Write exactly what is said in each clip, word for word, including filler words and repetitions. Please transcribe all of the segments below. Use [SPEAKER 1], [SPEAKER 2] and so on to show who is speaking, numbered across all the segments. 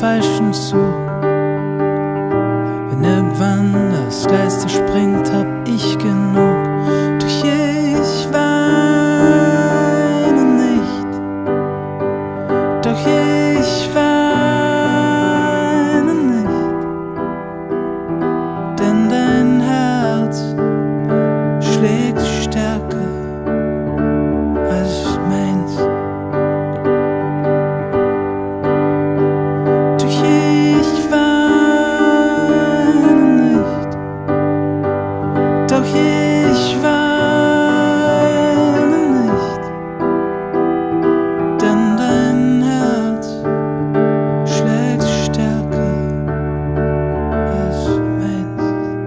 [SPEAKER 1] falschen Zug. Wenn irgendwann das Leiste springt, hab ich genug. Doch ich weine nicht, doch ich weine nicht, denn dein Herz schlägt stärker als meins. Doch ich weine nicht, doch ich weine nicht, denn dein Herz schlägt stärker als meins.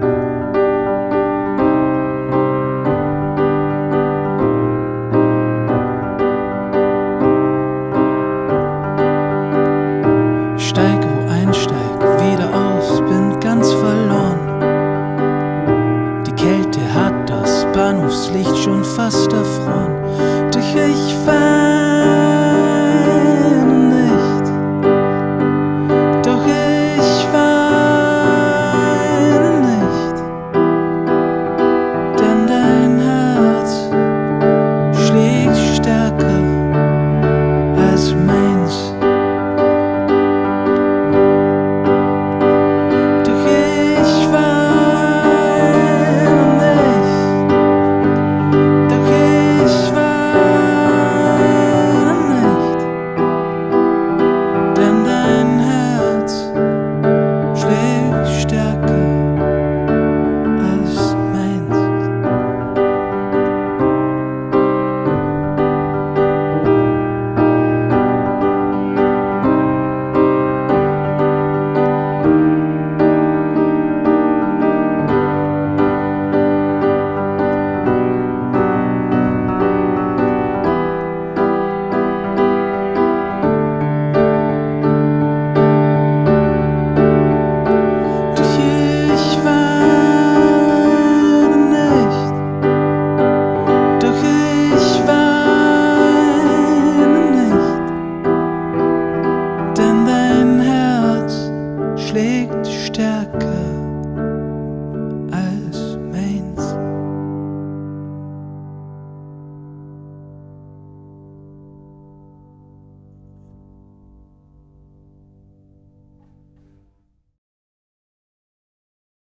[SPEAKER 1] Steig wo ein, steig wieder aus, bin ganz verloren. Die Kälte hat das Bahnhofslicht schon fast erfroren. Doch ich weine nicht, doch ich weine nicht, denn dein Herz schlägt stärker als meins. Schlägt stärker